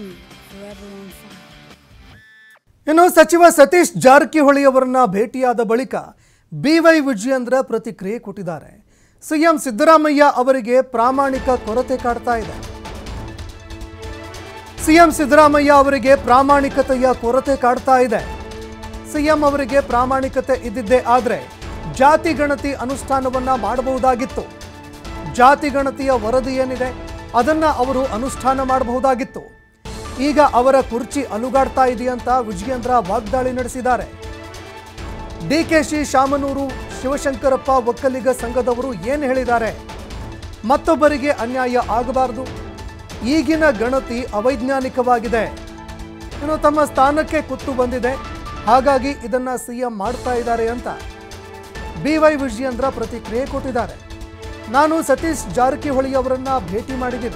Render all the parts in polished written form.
TV, forever on fire. ಇನ್ನು ಸಚಿವ ಸತೀಶ್ ಜಾರಕಿಹೊಳಿ ಅವರನ್ನ ಭೇಟಿಯಾದ ಬಳಿಕ ಬಿವೈ ವಿಜಯೇಂದ್ರ ಪ್ರತಿಕ್ರಿಯೆ ಕೊಟ್ಟಿದ್ದಾರೆ. ಸಿಎಂ ಸಿದ್ದರಾಮಯ್ಯ ಅವರಿಗೆ ಪ್ರಾಮಾಣಿಕ ಕೊರತೆ ಕಾಡ್ತಾ ಇದೆ. ಸಿಎಂ ಸಿದ್ದರಾಮಯ್ಯ ಅವರಿಗೆ ಪ್ರಾಮಾಣಿಕತೆಯ ಕೊರತೆ ಕಾಡ್ತಾ ಇದೆ. ಸಿಎಂ ಅವರಿಗೆ ಪ್ರಾಮಾಣಿಕತೆ ಇದ್ದಿದ್ದೇ ಆದರೆ ಜಾತಿ ಗಣತಿ ಅನುಷ್ಠಾನವನ್ನ ಮಾಡಬಹುದಾಗಿತ್ತು. ಜಾತಿ ಗಣತಿಯ ವರದಿ ಏನಿದೆ ಅದನ್ನ ಅವರು ಅನುಷ್ಠಾನ ಮಾಡಬಹುದಾಗಿತ್ತು. ಈಗ ಅವರ ಕುರ್ಚಿ ಅಲುಗಾಡ್ತಾ ಇದೆಯಂತ ವಿಜಯೇಂದ್ರ ವಾಗ್ದಾಳಿ ನಡೆಸಿದ್ದಾರೆ. ಡಿಕೆಶಿ, ಶಾಮನೂರು, ಶಿವಶಂಕರಪ್ಪ ಒಕ್ಕಲಿಗ ಸಂಘದವರು ಏನು ಹೇಳಿದ್ದಾರೆ? ಮತ್ತೊಬ್ಬರಿಗೆ ಅನ್ಯಾಯ ಆಗಬಾರದು. ಈಗಿನ ಗಣತಿ ಅವೈಜ್ಞಾನಿಕವಾಗಿದೆ. ಇನ್ನು ತಮ್ಮ ಸ್ಥಾನಕ್ಕೆ ಕುತ್ತು ಬಂದಿದೆ, ಹಾಗಾಗಿ ಇದನ್ನ ಸಿಎಂ ಮಾಡ್ತಾ ಇದ್ದಾರೆ ಅಂತ ಬಿವೈ ವಿಜಯೇಂದ್ರ ಪ್ರತಿಕ್ರಿಯೆ ಕೊಟ್ಟಿದ್ದಾರೆ. ನಾನು ಸತೀಶ್ ಜಾರಕಿಹೊಳಿ ಅವರನ್ನ ಭೇಟಿ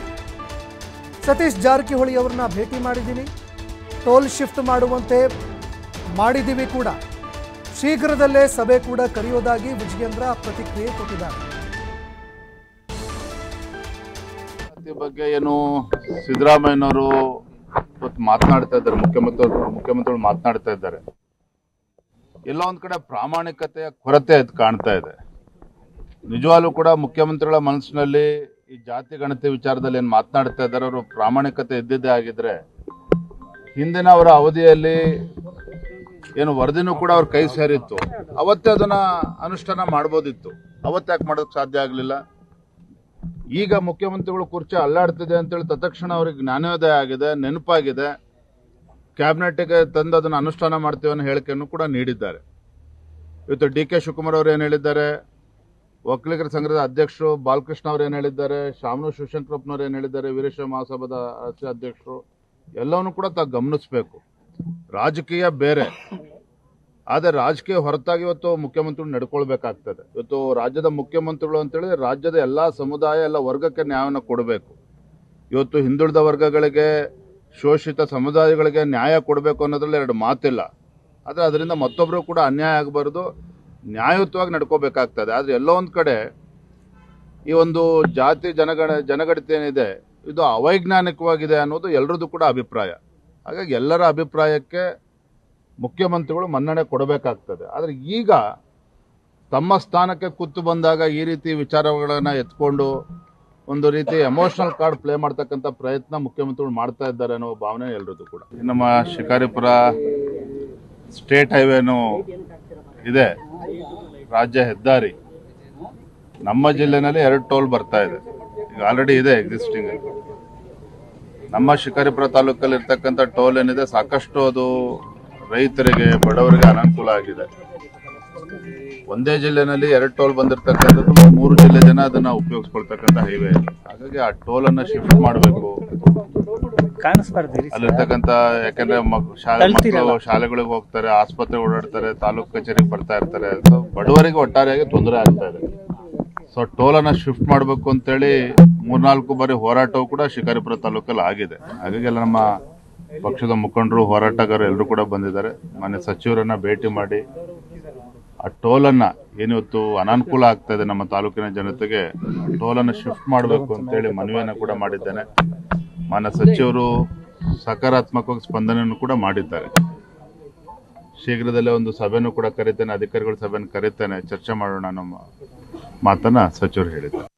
ಮಾಡಿದ್ದೀನಿ. ಟೋಲ್ ಶಿಫ್ಟ್ ಮಾಡುವಂತೆ ಮಾಡಿದ್ದೀವಿ ಕೂಡ. ಶೀಘ್ರದಲ್ಲೇ ಸಭೆ ಕೂಡ ಕರೆಯೋದಾಗಿ ವಿಜಯೇಂದ್ರ ಪ್ರತಿಕ್ರಿಯೆ ಕೊಟ್ಟಿದ್ದಾರೆ. ಬಗ್ಗೆ ಏನು ಸಿದ್ದರಾಮಯ್ಯನವರು ಮಾತನಾಡ್ತಾ ಇದ್ದಾರೆ, ಮುಖ್ಯಮಂತ್ರಿಗಳು ಮಾತನಾಡ್ತಾ ಇದ್ದಾರೆ. ಎಲ್ಲ ಒಂದ್ ಕಡೆ ಪ್ರಾಮಾಣಿಕತೆಯ ಕೊರತೆ ಅದು ಕಾಣ್ತಾ ಇದೆ. ನಿಜವಾಗ್ಲೂ ಕೂಡ ಮುಖ್ಯಮಂತ್ರಿಗಳ ಮನಸ್ಸಿನಲ್ಲಿ ಈ ಜಾತಿ ಗಣತಿ ವಿಚಾರದಲ್ಲಿ ಏನು ಮಾತನಾಡ್ತಾ ಇದ್ದಾರೆ ಅವರು ಪ್ರಾಮಾಣಿಕತೆ ಇದ್ದಿದ್ದೇ ಆಗಿದ್ರೆ ಹಿಂದಿನ ಅವರ ಅವಧಿಯಲ್ಲಿ ಏನು ವರದಿನೂ ಕೂಡ ಅವ್ರ ಕೈ ಸೇರಿತ್ತು, ಅವತ್ತೇ ಅದನ್ನ ಅನುಷ್ಠಾನ ಮಾಡ್ಬೋದಿತ್ತು. ಅವತ್ತು ಯಾಕೆ ಮಾಡೋದಕ್ಕೆ ಸಾಧ್ಯ ಆಗಲಿಲ್ಲ? ಈಗ ಮುಖ್ಯಮಂತ್ರಿಗಳು ಕುರ್ಚಿ ಅಲ್ಲಾಡ್ತಿದೆ ಅಂತೇಳಿ ತತ್ಕ್ಷಣ ಅವ್ರಿಗೆ ಜ್ಞಾನೋದಯ ಆಗಿದೆ, ನೆನಪಾಗಿದೆ. ಕ್ಯಾಬಿನೆಟ್ಗೆ ತಂದು ಅದನ್ನು ಅನುಷ್ಠಾನ ಮಾಡ್ತೀವಿ ಅನ್ನೋ ಹೇಳಿಕೆಯನ್ನು ಕೂಡ ನೀಡಿದ್ದಾರೆ. ಇವತ್ತು ಡಿ.ಕೆ. ಶಿವಕುಮಾರ್ ಅವರು ಏನು ಹೇಳಿದ್ದಾರೆ, ಒಕ್ಕಲಿಗರ ಸಂಘದ ಅಧ್ಯಕ್ಷರು ಬಾಲಕೃಷ್ಣ ಅವರು ಏನು ಹೇಳಿದ್ದಾರೆ, ಶಾಮನೂರು ಶಿವಶಂಕರಪ್ಪನವ್ರು ಏನು ಹೇಳಿದ್ದಾರೆ, ವೀರಶೈವ ಮಹಾಸಭಾದ ಅಧ್ಯಕ್ಷರು ಎಲ್ಲವನ್ನೂ ಕೂಡ ತಾವು ಗಮನಿಸಬೇಕು. ರಾಜಕೀಯ ಬೇರೆ, ಆದರೆ ರಾಜಕೀಯ ಹೊರತಾಗಿ ಇವತ್ತು ಮುಖ್ಯಮಂತ್ರಿಗಳು ನಡ್ಕೊಳ್ಬೇಕಾಗ್ತದೆ. ಇವತ್ತು ರಾಜ್ಯದ ಮುಖ್ಯಮಂತ್ರಿಗಳು ಅಂತೇಳಿ ರಾಜ್ಯದ ಎಲ್ಲಾ ಸಮುದಾಯ, ಎಲ್ಲ ವರ್ಗಕ್ಕೆ ನ್ಯಾಯವನ್ನು ಕೊಡಬೇಕು. ಇವತ್ತು ಹಿಂದುಳಿದ ವರ್ಗಗಳಿಗೆ, ಶೋಷಿತ ಸಮುದಾಯಗಳಿಗೆ ನ್ಯಾಯ ಕೊಡಬೇಕು ಅನ್ನೋದ್ರಲ್ಲಿ ಎರಡು ಮಾತಿಲ್ಲ. ಆದರೆ ಅದರಿಂದ ಮತ್ತೊಬ್ಬರು ಕೂಡ ಅನ್ಯಾಯ ಆಗಬಾರ್ದು, ನ್ಯಾಯಯುತವಾಗಿ ನಡ್ಕೋಬೇಕಾಗ್ತದೆ. ಆದರೆ ಎಲ್ಲೋ ಒಂದು ಕಡೆ ಈ ಒಂದು ಜಾತಿ ಜನಗಣತಿ ಏನಿದೆ ಇದು ಅವೈಜ್ಞಾನಿಕವಾಗಿದೆ ಅನ್ನೋದು ಎಲ್ಲರದ್ದು ಕೂಡ ಅಭಿಪ್ರಾಯ. ಹಾಗಾಗಿ ಎಲ್ಲರ ಅಭಿಪ್ರಾಯಕ್ಕೆ ಮುಖ್ಯಮಂತ್ರಿಗಳು ಮನ್ನಣೆ ಕೊಡಬೇಕಾಗ್ತದೆ. ಆದರೆ ಈಗ ತಮ್ಮ ಸ್ಥಾನಕ್ಕೆ ಕುತ್ತು ಬಂದಾಗ ಈ ರೀತಿ ವಿಚಾರಗಳನ್ನ ಎತ್ಕೊಂಡು ಒಂದು ರೀತಿ ಎಮೋಷನಲ್ ಕಾರ್ಡ್ ಪ್ಲೇ ಮಾಡ್ತಕ್ಕಂಥ ಪ್ರಯತ್ನ ಮುಖ್ಯಮಂತ್ರಿಗಳು ಮಾಡ್ತಾ ಇದ್ದಾರೆ ಅನ್ನೋ ಭಾವನೆ ಎಲ್ಲರದ್ದು ಕೂಡ. ನಮ್ಮ ಶಿಕಾರಿಪುರ ಸ್ಟೇಟ್ ಹೈವೇನು ಇದೆ, ರಾಜ್ಯ ಹೆದ್ದಾರಿ. ನಮ್ಮ ಜಿಲ್ಲೆನಲ್ಲಿ 2 ಟೋಲ್ ಬರ್ತಾ ಇದೆ, ಈಗ ಆಲ್ರೆಡಿ ಇದೆ ಎಕ್ಸಿಸ್ಟಿಂಗ್. ನಮ್ಮ ಶಿಕಾರಿಪುರ ತಾಲೂಕಲ್ಲಿ ಇರ್ತಕ್ಕಂಥ ಟೋಲ್ ಏನಿದೆ ಸಾಕಷ್ಟು ಅದು ರೈತರಿಗೆ, ಬಡವರಿಗೆ ಅನಾನುಕೂಲ ಆಗಿದೆ. ಒಂದೇ ಜಿಲ್ಲೆನಲ್ಲಿ 2 ಟೋಲ್ ಬಂದಿರತಕ್ಕಂಥದ್ದು 3 ಜಿಲ್ಲೆ ಜನ ಅದನ್ನ ಉಪಯೋಗಿಸ್ಕೊಳ್ತಕ್ಕಂಥ ಹೈವೇ ಇದೆ. ಹಾಗಾಗಿ ಆ ಟೋಲ್ ಅನ್ನ ಶಿಫ್ಟ್ ಮಾಡಬೇಕು. ಅಲ್ಲಿರ್ತಕ್ಕಂಥ ಯಾಕಂದ್ರೆ ಮಕ್ಕಳು ಶಾಲೆಗಳಿಗೆ ಹೋಗ್ತಾರೆ, ಆಸ್ಪತ್ರೆ ಓಡಾಡ್ತಾರೆ, ತಾಲೂಕು ಕಚೇರಿಗೆ ಬರ್ತಾ ಇರ್ತಾರೆ. ಸೊ ಬಡವರಿಗೆ ಒಟ್ಟಾರೆಯಾಗಿ ತೊಂದರೆ ಆಗ್ತಾ ಇದೆ. ಸೊ ಟೋಲ್ ಅನ್ನ ಶಿಫ್ಟ್ ಮಾಡಬೇಕು ಅಂತೇಳಿ 3-4 ಬಾರಿ ಹೋರಾಟವು ಕೂಡ ಶಿಕಾರಿಪುರ ತಾಲೂಕಲ್ಲಿ ಆಗಿದೆ. ಹಾಗಾಗಿ ಎಲ್ಲ ನಮ್ಮ ಪಕ್ಷದ ಮುಖಂಡರು, ಹೋರಾಟಗಾರರು ಎಲ್ಲರೂ ಕೂಡ ಬಂದಿದ್ದಾರೆ. ಮಾನ್ಯ ಸಚಿವರನ್ನ ಭೇಟಿ ಮಾಡಿ ಆ ಟೋಲನ್ನ ಏನಿವತ್ತು ಅನಾನುಕೂಲ ಆಗ್ತಾ ಇದೆ ನಮ್ಮ ತಾಲೂಕಿನ ಜನತೆಗೆ, ಟೋಲನ್ನು ಶಿಫ್ಟ್ ಮಾಡಬೇಕು ಅಂತೇಳಿ ಮನವಿಯನ್ನು ಕೂಡ ಮಾಡಿದ್ದೇನೆ. ಮಾನ್ಯ ಸಚಿವರು ಸಕಾರಾತ್ಮಕವಾಗಿ ಸ್ಪಂದನೆಯನ್ನು ಕೂಡ ಮಾಡಿದ್ದಾರೆ. ಶೀಘ್ರದಲ್ಲೇ ಒಂದು ಸಭೆನೂ ಕೂಡ ಕರೀತೇನೆ, ಅಧಿಕಾರಿಗಳ ಸಭೆಯನ್ನು ಕರೀತೇನೆ, ಚರ್ಚೆ ಮಾಡೋಣ ನಮ್ಮ ಮಾತನ್ನ ಸಚಿವರು ಹೇಳಿದ್ದಾರೆ.